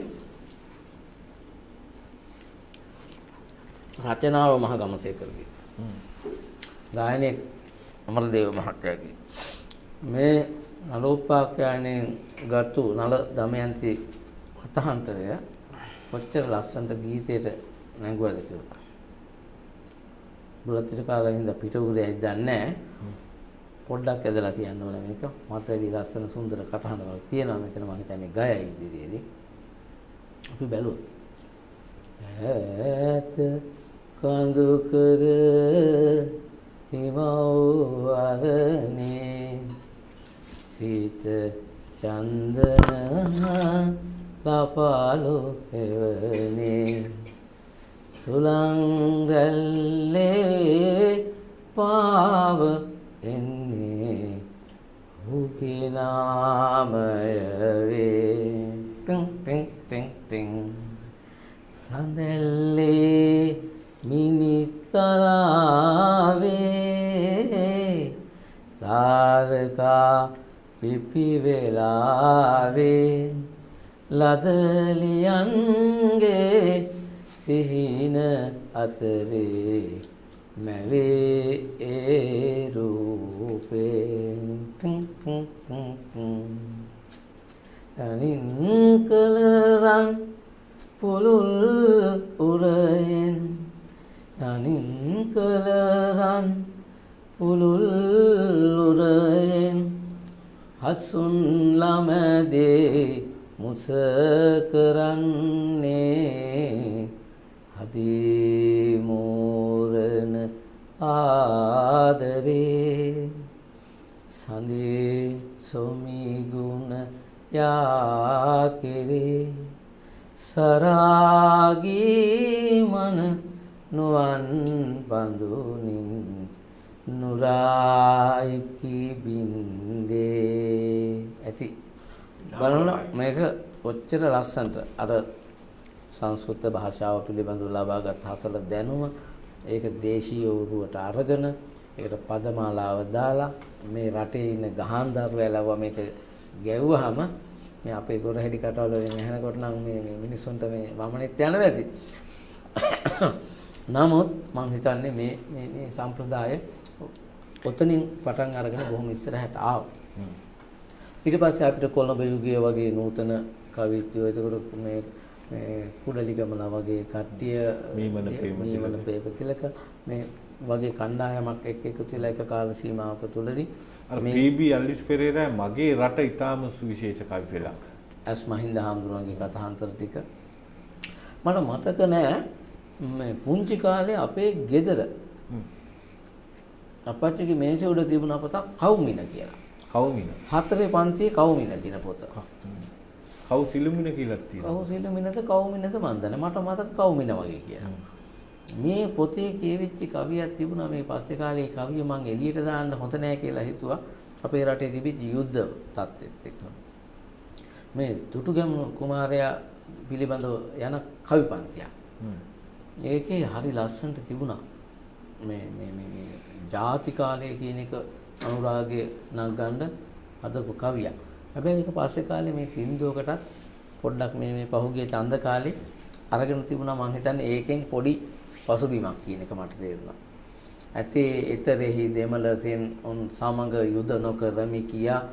රචනාව මහගමසේකරගේ. ගායනයේ අමරදේව මහත්තයාගේ. මේ නලෝපාඛ්‍යායනෙන් ගත්තු නල දමයන්ති කතාන්තරය කොච්චර ලස්සනට ගීතයට නැංගුවද කියලා. බුලත්තිට කාලේ ඉඳන් පිටුරේ දන්නේ නැහැ. පොඩ්ඩක් ඇදලා කියන්න ඕනේ මේක. මට වැඩි ලස්සන සුන්දර කතාවක් තියෙනවා මෙතන මම හිතන්නේ ගයයි ඉදිරියේදී. අපි බැලුවා. ඈත කඳු කර හිමව අරනේ සීත චන්දන ලපාලු එවනේ සුලං රැල්ලේ පාව එන්නේ උගේ නාමය වේ ටින් ටින් ටින් ටින් සඳල්ලේ මිනිතරාවේ තාරකා පිපි වෙලාවේ ලදලියන්ගේ සිහින අතරේ මැවේ ඒ රූපේ අනින් කලරන් පුලුල් උරයෙන් අනින් කලරන් පුලුල් උරයෙන් හත්සුන් ළමදේ මුස කරන්නේ හදී මෝරණ ආදරේ සඳේ සොමිගුණ යාකිරේ සරාගී මන නුවන් බඳුනින් නුරායිකි බින්දේ ඇති බලන්න මේක කොච්චර ලස්සනට අර සංස්කෘත භාෂාව පිළිබඳව ලබාගත් හසල දැනුම ඒක දේශීය උරුවට අරගෙන ඒකට පදමාලාව දාලා මේ රටේ ඉන්න ගහන්දරුවෝ ලව මේක ගැව්වහම මේ අපේ ගොරහැඩි කටවල වෙන ඇහෙනකොට නම් මේ මේ මිනිස්සුන්ට මේ වමනෙත් යනවා ඇති. නමුත් මම හිතන්නේ මේ මේ මේ සම්ප්‍රදාය ඔතනින් පටන් අරගෙන බොහොම ඉස්සරහට ආවා. ඊට පස්සේ අපිට කොළඹ යුගයේ වගේ නූතන කවිත්වෝ එතකොට මේ මේ කුඩලිගමන වගේ කට්ටිය මීමන මීමන ප්‍රේමතිලක මේ වගේ කණ්ඩායමක් එක්ක එකතු වෙලා එක කාල සීමාවක තුලදී අර පී.බී. අල්විස් පෙරේරා මගේ රට ඊටාම සුවිශේෂ කවි පෙළක්. ඇස් මහින්ද හාමුදුරුවන්ගේ කතාන්තර ටික මට මතක නෑ මේ පුංචි කාලේ අපේ ගෙදර අපච්චිගේ මේසෙ උඩ තිබුණ පොතක් කවුමින කියලා. කවුමින. හතරේ පන්තියේ කවුමින කියන පොත. කවු සිළුමින කියලා තියෙනවා. කවු සිළුමිනද කවුමිනද මන් දන්නේ. මට මතක කවුමින වගේ කියලා. මේ පොතේ කියවිච්ච කවියක් තිබුණා මේ පස්සේ කාලේ කවිය මං එළියට දාන්න හොඳ නෑ කියලා හිතුවා. අපේ රටේ තිබිච්ච යුද්ධ තත්ත්වෙත් එක්ක. මේ දුටුගැමුණු කුමාරයා පිළිබඳව යන කවි පන්තියක්. ඒකේ හරි ලස්සනට තිබුණා. මේ මේ මේ ජාති කාලය කියන එක අනුරාගයේ නගන්න හදපු කවියක්. හැබැයි ඒක පස්සේ කාලේ මේ සින්දුවකටත් පොඩ්ඩක් මේ මේ පහුගිය ඡන්ද කාලේ අරගෙන තිබුණා. මං හිතන්නේ ඒකෙන් පොඩි පසුබිමක් කියන එක මට තේරුණා. ඇතේ ඊතරෙහි දෙමළසෙන් උන් සමග යුද නොකරමි කියා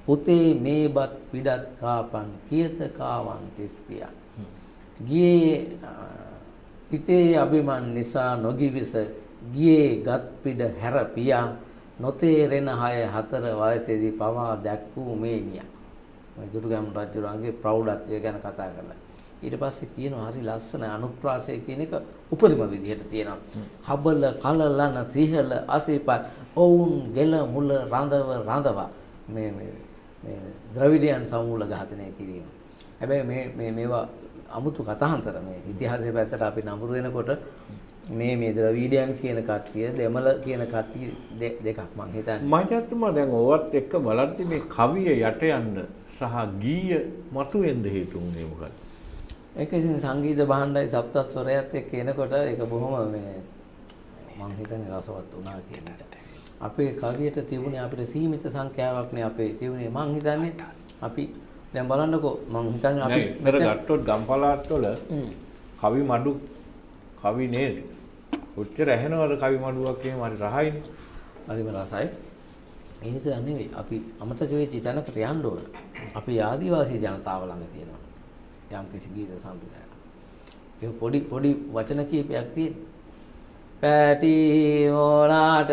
පුතේ මේබත් පිටත් කාපන් කියත කාවන් තිස්පියා. ගියේ හිතේ අභිමන් නිසා නොගිවිස ගියේ ගත් පිට හැර පියා නොතේරෙන හය හතර වයසේදී පවා දැක්වූ මේනියා. මේ දුටුගැමුණු රජුරන්ගේ ප්‍රෞಢත්වය ගැන කතා කරලා. ඊට පස්සේ කියනවා හරි ලස්සන අනුප්‍රාසය කියන එක උපරිම විදිහට තියෙනවා. හබල කලලන සිහල අසීපත් ඔවුන් ගෙල මුල රඳව රඳවා මේ මේ මේ ද්‍රවිඩයන් සමූල ඝාතනය කිරීම. හැබැයි මේ මේ මේවා අමුතු කතාන්තර මේ ඉතිහාසයේ පැත්තට අපි නඹුරු වෙනකොට මේ මේ ද්‍රවිඩයන් කියන කට්ටිය දෙමළ කියන කට්ටිය දෙකක් මම හිතන්නේ. මහජනතුමා දැන් ඕවත් එක්ක බලද්දි මේ කවිය යට යන්න සහ ගීය මතුවෙන්න හේතුුනේ මොකක්ද? ඒක ඉතින් සංගීත භාණ්ඩයි සප්තත් ස්වරයත් එක්ක එනකොට ඒක බොහොම මේ මම හිතන්නේ රසවත් වුණා කියන එක. අපේ කවියට තිබුණේ අපිට සීමිත සංඛ්‍යාවක් නේ අපේ තිබුණේ. මම හිතන්නේ අපි දැන් බලන්නකෝ මම හිතන්නේ අපි මෙතන ගත්තොත් ගම්පලාත් වල කවි මඩු කවි නේද? ඔච්චර ඇහෙනවද කවි මඩුවක් එහෙම හරි රහයිනේ. හරිම රසයි. ඒ විතර නෙවෙයි අපි අමතක වෙච්ච තැනකට යන්න ඕන. අපි ආදිවාසී ජනතාව ළඟ තියෙනවා. යම් කිසි ගීත සම්ප්‍රදායක්. ඒ පොඩි පොඩි වචන කීපයක් තියෙනවා. පැටි මොනාට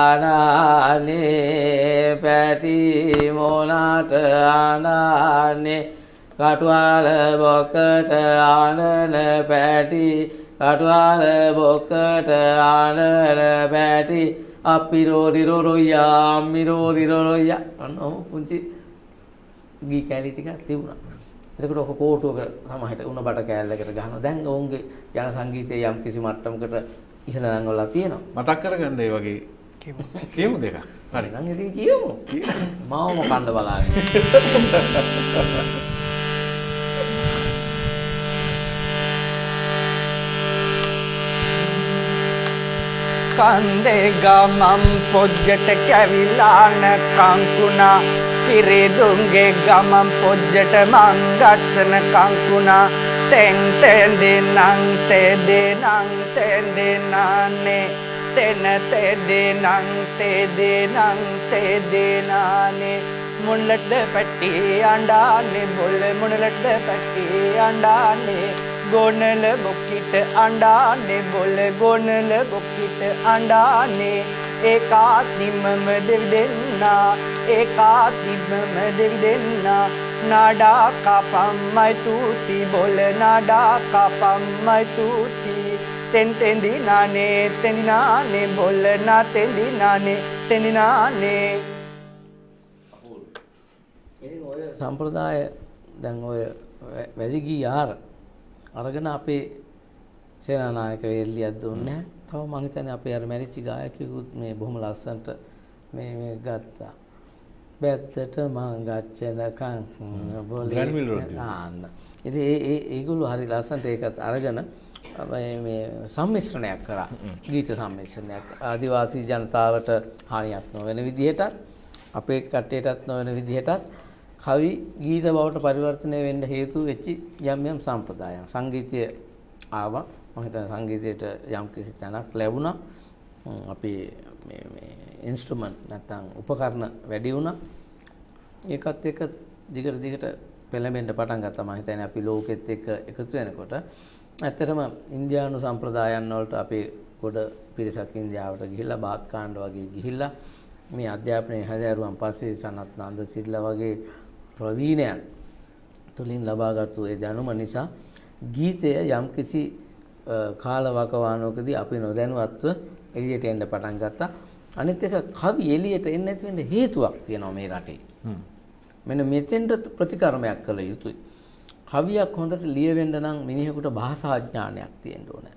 ආනානේ පැටි මොනාට ආනානේ කටුවාල බොක්කට ආනන පැටි කටුවාල බොක්කට ආනන පැටි අපිරෝ රිරෝ රොයියා අම්මිරෝ රිරෝ රොයියා අන්නෝ පුංචි ගී කැලි ටිකක් තිබුණා. එතකොට ඔක කෝටුවක සමහරට උණ බට කෑල්ලකට ගහනවා. දැන් ඔවුන්ගේ ජන සංගීතයේ යම් කිසි මට්ටමකට ඉහළ නංගවලා තියෙනවා. මතක් කරගන්න ඒ වගේ කියමු දෙක. හරි නම් ඉතින් කියමු. මාවම කණ්ඩ බලාගෙන. කන්දේ ගමම් පොජ්ජට කැවිලාන කංකුණා කිරිදුන්ගේ ගමම් පොජ්ජට මං ගච්ඡන කංකුණා තෙන් තෙන් දිනං තේ දිනං තේ දිනානේ තෙන තේ දිනං තේ දිනං තේ දිනානේ මුණලට පැටි අඬානේ බොල මුණලට පැටි අඬානේ ගොනල බොක්කිට අඬානේ බොල ගොනල බොක්කිට අඬානේ ඒකාතිමම දෙවිදෙන්නා ඒකාතිමම දෙවිදෙන්නා නාඩා කපම්මයි තුති බොල නාඩා කපම්මයි තුති තෙන් තෙන් දිනානේ තෙන් දිනානේ බොල නා තෙන් දිනානේ තෙන් දිනානේ. ඉතින් ඔය සම්ප්‍රදාය දැන් ඔය වැඩි ගී ආර අරගෙන අපේ සේනානායක වෙල්ලියක් දුන්නේ. තව මං හිතන්නේ අපේ අර මැරිච්ච ගායකයෙකුත් මේ බොහොම ලස්සනට මේ මේ ගත්තා. බැත්තට මං ගච්ඡනකන් බොලේ ආන්න. ඉතින් ඒ ඒ ඒගොල්ලෝ හරි ලස්සනට ඒකත් අරගෙන මේ සම්මිශ්‍රණයක් කරා. ගීත සම්මිශ්‍රණයක්. ආදිවාසී ජනතාවට හානියක් නොවන විදිහටත් අපේ කට්ටියටත් නොවන විදිහටත් කවි ගීත බවට පරිවර්තනය වෙන්න හේතු වෙච්ච යම් යම් සම්ප්‍රදායන්. සංගීතය ආවා. මම හිතන්නේ සංගීතයට යම් කිසි තැනක් ලැබුණා. අපි මේ මේ ඉන්ස්ට්‍රුමන්ට් නැත්නම් උපකරණ වැඩි වුණා. ඒකත් එක්ක දිගට දිගට පෙළඹෙන්න පටන් ගත්තා. මම හිතන්නේ අපි ලෝකෙත් එක්ක එකතු වෙනකොට ඇත්තටම ඉන්දියානු සම්ප්‍රදායන් වලට අපි ගොඩ පිරිසක් ඉන්දියාවට ගිහිල්ලා බාත් කාණ්ඩ වගේ ගිහිල්ලා මේ අධ්‍යාපනයේ හැදෑරුවන් පස්සේ සනත් නන්දසිරිලා වගේ ප්‍රවීණයන් තුලින් ලබාගත්තු ඒ දැනුම නිසා ගීතය යම්කිසි කාලවකවානුවකදී අපි නොදැනුවත්ව එළියට එන්න පටන් ගත්තා. අනිත් එක කවි එළියට එන්න නැති වෙන්න හේතුවක් තියෙනවා මේ රටේ. මෙන්න මෙතෙන්ට ප්‍රතිකර්මයක් කළ යුතුයි. කවියක් හොඳට ලියවෙන්න නම් මිනිහෙකුට භාෂා ඥානයක් තියෙන්න ඕනේ.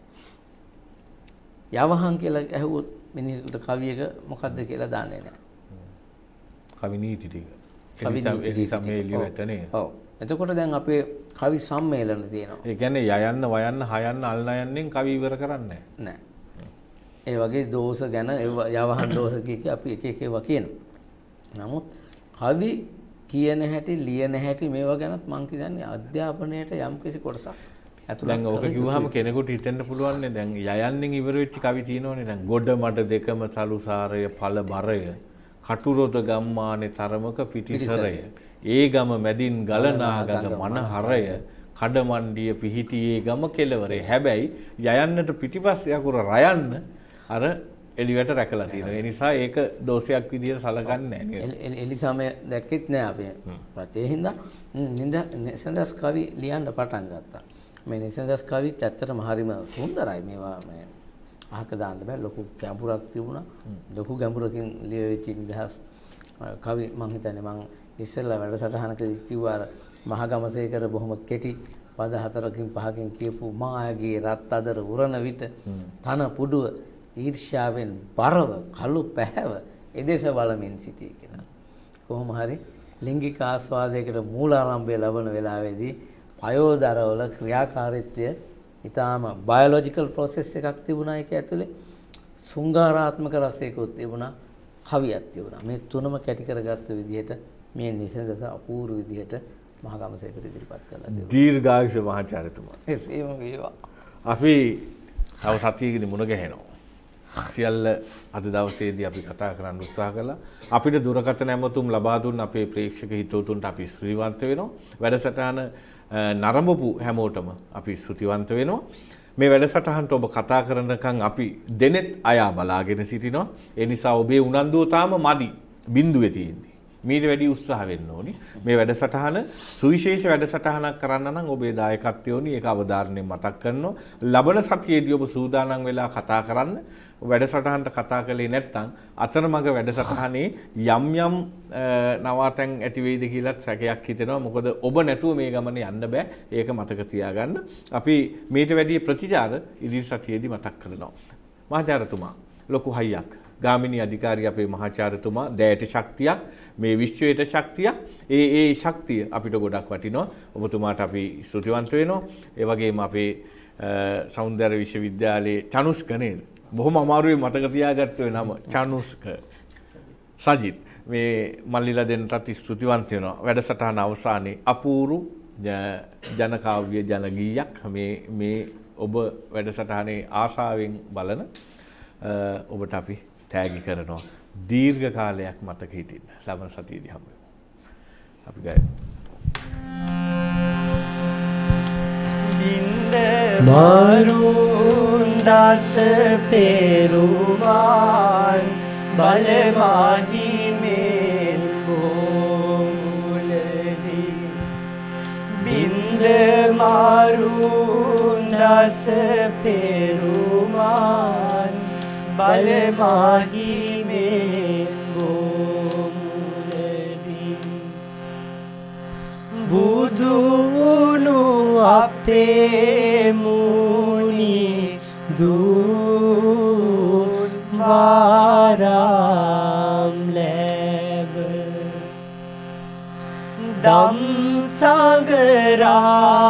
යවහන් කියලා ඇහුවොත් මිනිහෙකුට කවියක මොකද්ද කියලා දන්නේ නැහැ. කවි නීති ටික. කවි නීති සම්මේලනයටනේ. ඔව්. එතකොට දැන් අපේ කවි සම්මේලන තියෙනවා. ඒ කියන්නේ යයන්න වයන්න හයන්න අල්ලයන්නෙන් කවි ඉවර කරන්නේ නැහැ. ඒ වගේ දෝෂ ගැන යවහන් දෝෂ කිය අපි එක එක ඒවා කියනවා. නමුත් කවි කියන හැටි ලියන හැටි මේවා ගැනත් මම කියන්නේ අධ්‍යාපනයේට යම්කිසි කොටසක් ඇතුළත්. දැන් ඕක කිව්වහම කෙනෙකුට හිතෙන්න පුළුවන් නේ දැන් යයන්නෙන් ඉවර වෙච්ච කවි තියෙනවනේ දැන් ගොඩ මඩ දෙකම සලුසාරය ඵල බරය කටුරොද ගම්මානේ තරමක පිටිසරය. ඒ ගම මැදින් ගලනා ගඟ මනහරය. කඩමණ්ඩිය පිහිටියේ ගම කෙළවරේ. හැබැයි යයන්නට පිටිපස්ස යකුර රයන්න අර එළියට රැකලා තියෙනවා. ඒ නිසා ඒක දෝෂයක් විදියට සලකන්නේ නැහැ. එලිසමය දැක්කෙත් නෑ අපේ රටේ. හින්දා නින්ද නිසඳස් කවි ලියන්න පටන් ගත්තා. මේ නිසඳස් කවිත් ඇත්තටම හරිම සුන්දරයි. මේවා මේ අහක දාන්න බෑ. ලොකු ගැඹුරක් තිබුණා. ලොකු ගැඹුරකින් ලියවිච්ච නිදහස් කවි මං හිතන්නේ මං ඉස්සෙල්ලා වැඩසටහනකදී කිව්වා අර මහගමසේකර බොහොම කෙටි පද හතරකින් පහකින් කියපු මායාගේ රත් අදර උරණ විට තන පුඩුව ඊර්ෂ්‍යාවෙන් බරව කළු පැහැව එදෙස බලමින් සිටී කියලා. කොහොම හරි ලිංගික ආස්වාදයකට මූලාරම්භය ලබන වෙලාවේදී පයෝදරවල ක්‍රියාකාරීත්වය ඊටාම බයොලොජිකල් ප්‍රොසෙස් එකක් තිබුණා. ඒක ඇතුලේ සුංගාරාත්මක රසයකුත් තිබුණා, කවියක් තිබුණා. මේ තුනම කැටි කරගත්ත විදිහට මේ නිසඳස අපූර්ව විදිහට මහගමසේකර ඉදිරිපත් කළා. දීර්ඝායුෂ මහාචාර්යතුමා. එසේම වේවා. අපි තව සතියකදී මුණ ගැහෙනවා. සියල්ල අද දවසේදී අපි කතා කරන්න උත්සාහ කළා. අපිට දුරකථන ඇමතුම් ලබා දුන්න අපේ ප්‍රේක්ෂක හිතවතුන්ට අපි ස්තුතිවන්ත වෙනවා. වැඩසටහන නරඹපු හැමෝටම අපි ස්තුතිවන්ත වෙනවා. මේ වැඩසටහනට ඔබ කතා කරනකන් අපි දෙනෙත් අයා බලාගෙන සිටිනවා. ඒ නිසා ඔබේ උනන්දුව තාම මදි. බිඳුවේ තියෙන්නේ. මීට වැඩි උත්සාහ වෙන්න ඕනි. මේ වැඩසටහන සුවිශේෂ වැඩසටහනක් කරන්න නම් ඔබේ දායකත්වය ඕනි. ඒක අවධාරණයෙන් මතක් කරනවා. ලබන සතියේදී ඔබ සූදානම් වෙලා කතා කරන්න. වැඩසටහනට කතා කළේ නැත්නම් අතරමඟ වැඩසටහනේ යම් යම් නවාතැන් ඇති වෙයිද කියලාත් සැකයක් හිතෙනවා. මොකද ඔබ නැතුව මේ ගමනේ යන්න බෑ. ඒක මතක තියාගන්න. අපි මීට වැඩි ප්‍රතිචාර ඉදිරි සතියේදී මතක් කරනවා. මහාචාර්යතුමා ලොකු හයියක්. ගාමිණී අධිකාරී අපේ මහාචාර්යතුමා දැයට ශක්තියක්, මේ විශ්වයට ශක්තියක්. ඒ ඒ ශක්තිය අපිට ගොඩක් වටිනවා. ඔබතුමාට අපි ස්තුතිවන්ත වෙනවා. ඒ වගේම අපේ සෞන්දර්ය විශ්වවිද්‍යාලයේ චනුස්ක නේද? බොහොම අමාරුවේ මතක තියාගත්ත නම චනුස්ක සජිත්. මේ මල්ලිලා දෙන්නටත් ස්තුතිවන්ත වෙනවා. වැඩසටහන අවසානයේ අපූරු ජන කාව්‍ය ජන ගීයක් මේ මේ ඔබ වැඩසටහනේ ආශාවෙන් බලන ඔබට අපි තෑගි කරනවා. දීර්ඝ කාලයක් මතක හිටින්න. ලබන සතියේදී හම්බ වෙමු. අපි ගායමු. බින්ද මාරුන් දස පෙරුමාන් බලමාහි මෙන් බෝමුලදී බින්ද මාරුන් දස පෙරුමාන් බලමාහි මෙන් බෝමුලදී බුදුනු අපේ මුනි දුන් වාරම් ලැබ දම් සගරා